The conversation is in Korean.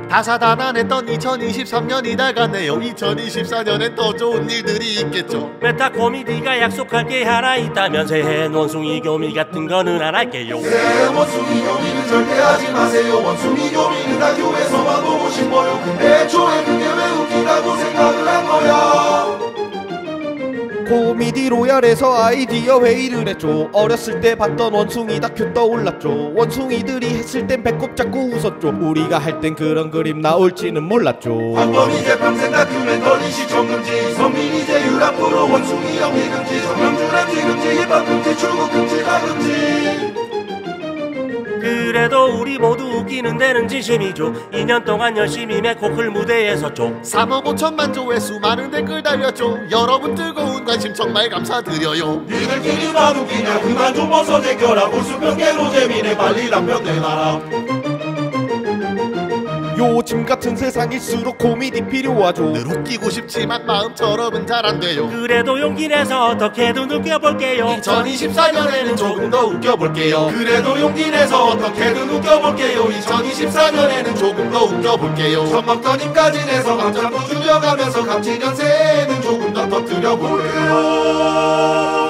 다사다난했던 2023년이 다 갔네요. 2024년엔 더 좋은 일들이 있겠죠. 메타 코미디가 약속할 게 하나 있다면 새해엔 원숭이 교미 같은 거는 안 할게요. 새해엔 원숭이 교미는 절대 하지 마세요. 원숭이 교미는 학교에서만 보고 싶어요. 근데 애초에 그게 왜 웃기다고 생각을 한 거야. 코미디 로얄에서 아이디어 회의를 했죠. 어렸을 때 봤던 원숭이 다큐 떠올랐죠. 원숭이들이 했을 땐 배꼽 잡고 웃었죠. 우리가 할 땐 그런 그림 나올지는 몰랐죠. 황범이제 평생 다큐멘터리 시청 금지, 성민이제 유라 프로 원숭이 연기 금지, 정명준 MC 금지, 힙합 금지, 출국 금지, 다 금지. 그래도 우리 모두 웃기는 데는 진심이죠. 2년 동안 열심히 맥코클 무대에 섰죠. 3억 5천만 조회수 많은 댓글 달렸죠. 여러분 뜨거운 관심 정말 감사드려요. 니들끼리만 웃기냐 그만 좀 벗어 제껴라. 볼수평계로 재미내 빨리 남편 내놔라. 요즘 같은 세상일수록 코미디 필요하죠. 늘 웃기고 싶지만 마음처럼은 잘 안 돼요. 그래도 용기 내서 어떻게든 웃겨볼게요. 2024년에는 조금 더 웃겨볼게요. 그래도 용기 내서 어떻게든 웃겨볼게요. 2024년에는 조금 더 웃겨볼게요. 천막던 입까지 내서 감자도 줄여가면서 감치년 새해에는 조금 더 터뜨려볼게요.